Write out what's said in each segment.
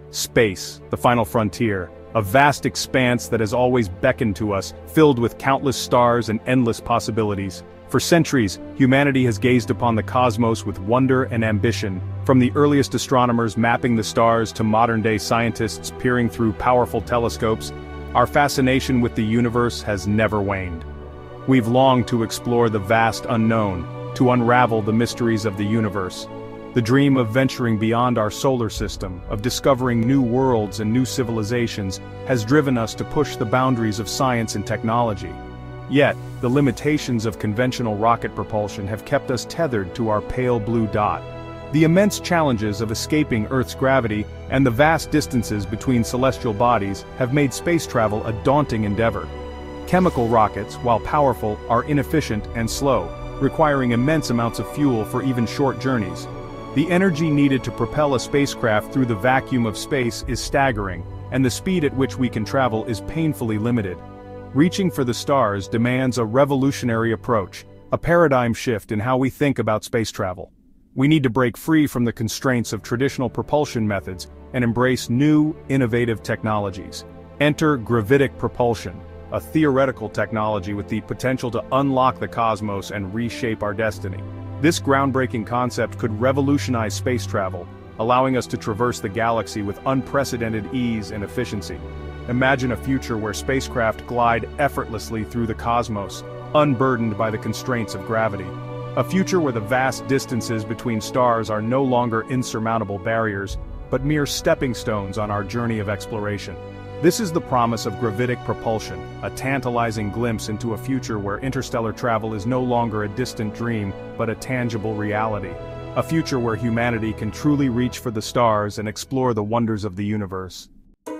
Space, the final frontier, a vast expanse that has always beckoned to us, filled with countless stars and endless possibilities. For centuries, humanity has gazed upon the cosmos with wonder and ambition, from the earliest astronomers mapping the stars to modern-day scientists peering through powerful telescopes. Our fascination with the universe has never waned. We've longed to explore the vast unknown, to unravel the mysteries of the universe. The dream of venturing beyond our solar system, of discovering new worlds and new civilizations, has driven us to push the boundaries of science and technology. Yet, the limitations of conventional rocket propulsion have kept us tethered to our pale blue dot. The immense challenges of escaping Earth's gravity and the vast distances between celestial bodies have made space travel a daunting endeavor. Chemical rockets, while powerful, are inefficient and slow, requiring immense amounts of fuel for even short journeys. The energy needed to propel a spacecraft through the vacuum of space is staggering, and the speed at which we can travel is painfully limited. Reaching for the stars demands a revolutionary approach, a paradigm shift in how we think about space travel. We need to break free from the constraints of traditional propulsion methods and embrace new, innovative technologies. Enter gravitic propulsion, a theoretical technology with the potential to unlock the cosmos and reshape our destiny. This groundbreaking concept could revolutionize space travel, allowing us to traverse the galaxy with unprecedented ease and efficiency. Imagine a future where spacecraft glide effortlessly through the cosmos, unburdened by the constraints of gravity. A future where the vast distances between stars are no longer insurmountable barriers, but mere stepping stones on our journey of exploration. This is the promise of gravitic propulsion, a tantalizing glimpse into a future where interstellar travel is no longer a distant dream, but a tangible reality. A future where humanity can truly reach for the stars and explore the wonders of the universe.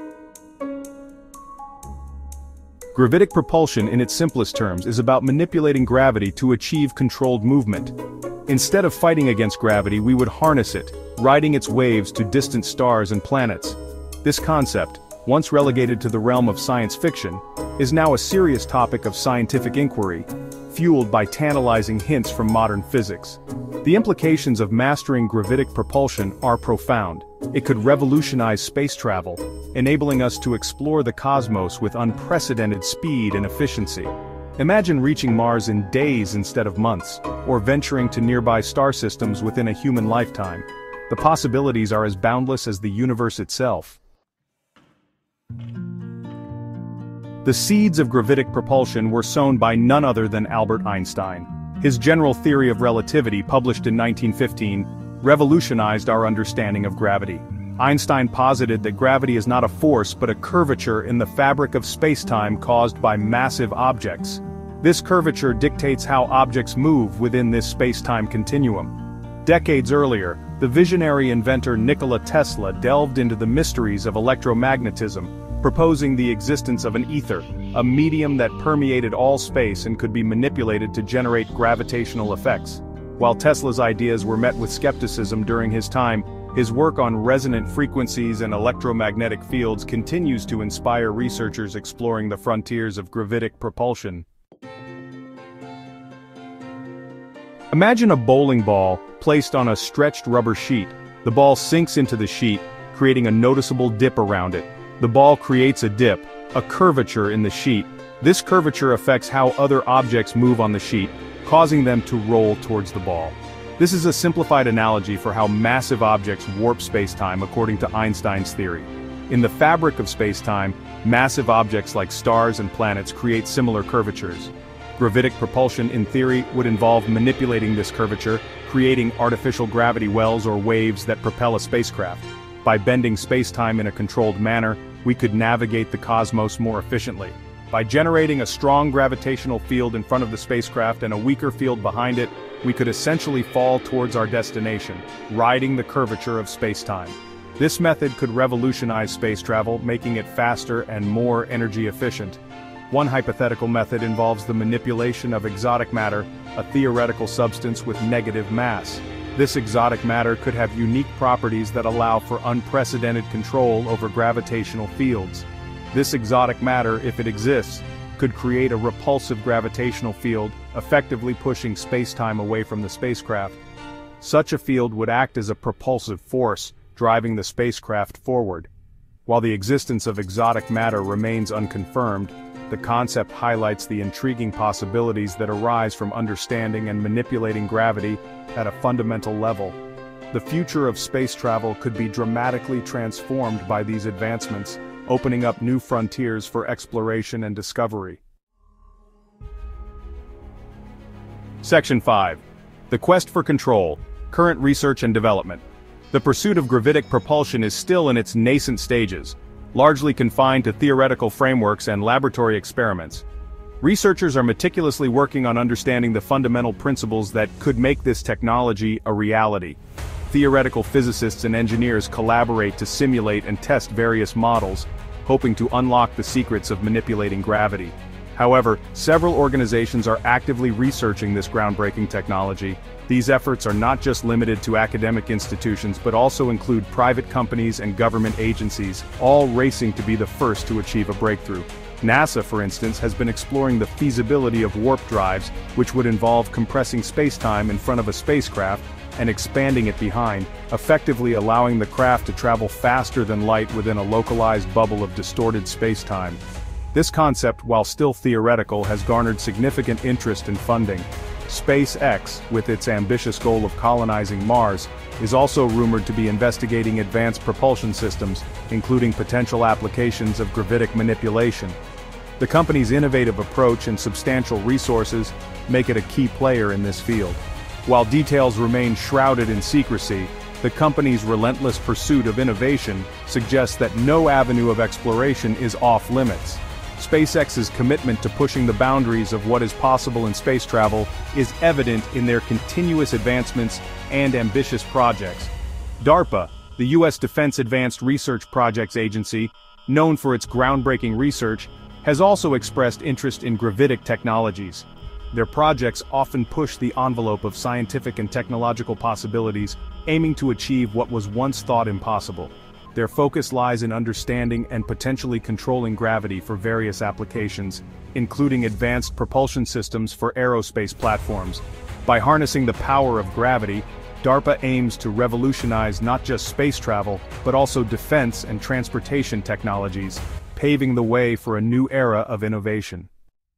Gravitic propulsion in its simplest terms is about manipulating gravity to achieve controlled movement. Instead of fighting against gravity, we would harness it, riding its waves to distant stars and planets. This concept, once relegated to the realm of science fiction, is now a serious topic of scientific inquiry, fueled by tantalizing hints from modern physics. The implications of mastering gravitic propulsion are profound. It could revolutionize space travel, enabling us to explore the cosmos with unprecedented speed and efficiency. Imagine reaching Mars in days instead of months, or venturing to nearby star systems within a human lifetime. The possibilities are as boundless as the universe itself. The seeds of gravitic propulsion were sown by none other than Albert Einstein. His general theory of relativity, published in 1915, revolutionized our understanding of gravity. Einstein posited that gravity is not a force but a curvature in the fabric of space-time caused by massive objects. This curvature dictates how objects move within this space-time continuum. Decades earlier, the visionary inventor Nikola Tesla delved into the mysteries of electromagnetism, proposing the existence of an ether, a medium that permeated all space and could be manipulated to generate gravitational effects. While Tesla's ideas were met with skepticism during his time, his work on resonant frequencies and electromagnetic fields continues to inspire researchers exploring the frontiers of gravitic propulsion. Imagine a bowling ball placed on a stretched rubber sheet. The ball sinks into the sheet, creating a noticeable dip around it. The ball creates a dip, a curvature in the sheet. This curvature affects how other objects move on the sheet, causing them to roll towards the ball. This is a simplified analogy for how massive objects warp spacetime according to Einstein's theory. In the fabric of spacetime, massive objects like stars and planets create similar curvatures. Gravitic propulsion, in theory, would involve manipulating this curvature, creating artificial gravity wells or waves that propel a spacecraft. By bending spacetime in a controlled manner, we could navigate the cosmos more efficiently. By generating a strong gravitational field in front of the spacecraft and a weaker field behind it, we could essentially fall towards our destination, riding the curvature of spacetime. This method could revolutionize space travel, making it faster and more energy efficient. One hypothetical method involves the manipulation of exotic matter, a theoretical substance with negative mass. This exotic matter could have unique properties that allow for unprecedented control over gravitational fields. This exotic matter, if it exists, could create a repulsive gravitational field, effectively pushing spacetime away from the spacecraft. Such a field would act as a propulsive force, driving the spacecraft forward. While the existence of exotic matter remains unconfirmed, the concept highlights the intriguing possibilities that arise from understanding and manipulating gravity at a fundamental level. The future of space travel could be dramatically transformed by these advancements, opening up new frontiers for exploration and discovery. Section 5. The Quest for Control, Current Research and Development. The pursuit of gravitic propulsion is still in its nascent stages, largely confined to theoretical frameworks and laboratory experiments. Researchers are meticulously working on understanding the fundamental principles that could make this technology a reality. Theoretical physicists and engineers collaborate to simulate and test various models, hoping to unlock the secrets of manipulating gravity. However, several organizations are actively researching this groundbreaking technology. These efforts are not just limited to academic institutions but also include private companies and government agencies, all racing to be the first to achieve a breakthrough. NASA, for instance, has been exploring the feasibility of warp drives, which would involve compressing space-time in front of a spacecraft and expanding it behind, effectively allowing the craft to travel faster than light within a localized bubble of distorted space-time. This concept, while still theoretical, has garnered significant interest and funding. SpaceX, with its ambitious goal of colonizing Mars, is also rumored to be investigating advanced propulsion systems, including potential applications of gravitic manipulation. The company's innovative approach and substantial resources make it a key player in this field. While details remain shrouded in secrecy, the company's relentless pursuit of innovation suggests that no avenue of exploration is off-limits. SpaceX's commitment to pushing the boundaries of what is possible in space travel is evident in their continuous advancements and ambitious projects. DARPA, the U.S. Defense Advanced Research Projects Agency, known for its groundbreaking research, has also expressed interest in gravitic technologies. Their projects often push the envelope of scientific and technological possibilities, aiming to achieve what was once thought impossible. Their focus lies in understanding and potentially controlling gravity for various applications, including advanced propulsion systems for aerospace platforms. By harnessing the power of gravity, DARPA aims to revolutionize not just space travel, but also defense and transportation technologies, paving the way for a new era of innovation.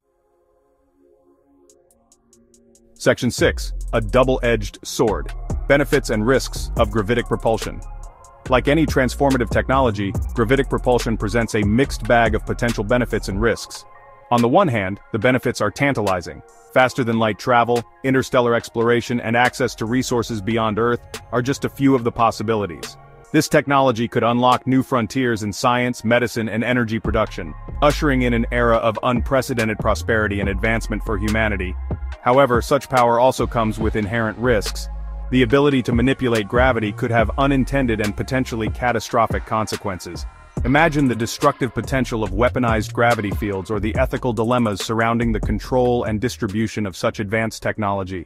Section 6. A double-edged sword. Benefits and risks of gravitic propulsion. Like any transformative technology, gravitic propulsion presents a mixed bag of potential benefits and risks. On the one hand, the benefits are tantalizing. Faster-than-light travel, interstellar exploration, and access to resources beyond Earth are just a few of the possibilities. This technology could unlock new frontiers in science, medicine, and energy production, ushering in an era of unprecedented prosperity and advancement for humanity. However, such power also comes with inherent risks. The ability to manipulate gravity could have unintended and potentially catastrophic consequences. Imagine the destructive potential of weaponized gravity fields or the ethical dilemmas surrounding the control and distribution of such advanced technology.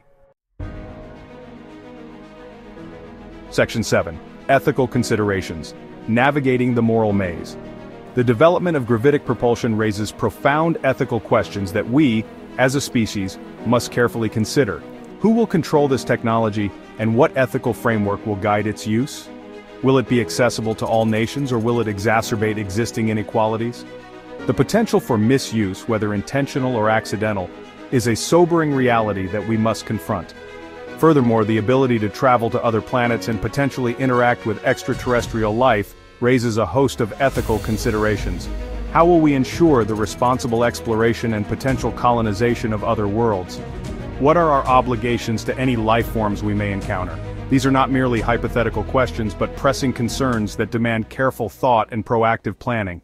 Section 7. Ethical considerations. Navigating the moral maze. The development of gravitic propulsion raises profound ethical questions that we, as a species, must carefully consider. Who will control this technology, and what ethical framework will guide its use? Will it be accessible to all nations, or will it exacerbate existing inequalities? The potential for misuse, whether intentional or accidental, is a sobering reality that we must confront. Furthermore, the ability to travel to other planets and potentially interact with extraterrestrial life raises a host of ethical considerations. How will we ensure the responsible exploration and potential colonization of other worlds? What are our obligations to any life forms we may encounter? These are not merely hypothetical questions but pressing concerns that demand careful thought and proactive planning.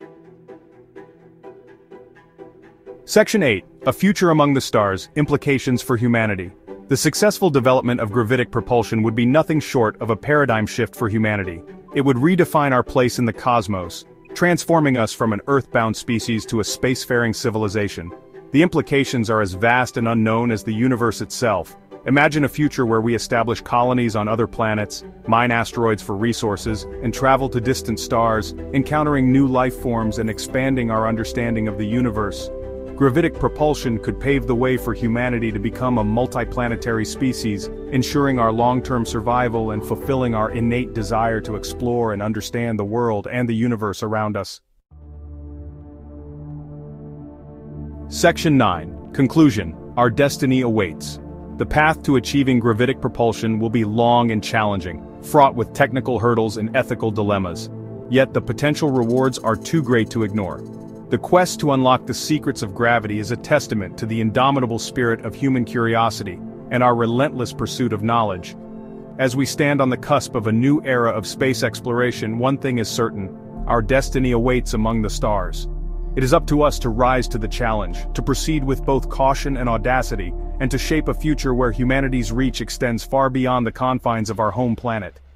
Section 8. A Future Among the Stars, Implications for Humanity. The successful development of gravitic propulsion would be nothing short of a paradigm shift for humanity. It would redefine our place in the cosmos, transforming us from an earthbound species to a spacefaring civilization. The implications are as vast and unknown as the universe itself. Imagine a future where we establish colonies on other planets, mine asteroids for resources, and travel to distant stars, encountering new life forms and expanding our understanding of the universe. Gravitic propulsion could pave the way for humanity to become a multiplanetary species, ensuring our long-term survival and fulfilling our innate desire to explore and understand the world and the universe around us. Section 9. Conclusion. Our destiny awaits. The path to achieving gravitic propulsion will be long and challenging, fraught with technical hurdles and ethical dilemmas. Yet the potential rewards are too great to ignore. The quest to unlock the secrets of gravity is a testament to the indomitable spirit of human curiosity and our relentless pursuit of knowledge. As we stand on the cusp of a new era of space exploration, one thing is certain: our destiny awaits among the stars. It is up to us to rise to the challenge, to proceed with both caution and audacity, and to shape a future where humanity's reach extends far beyond the confines of our home planet.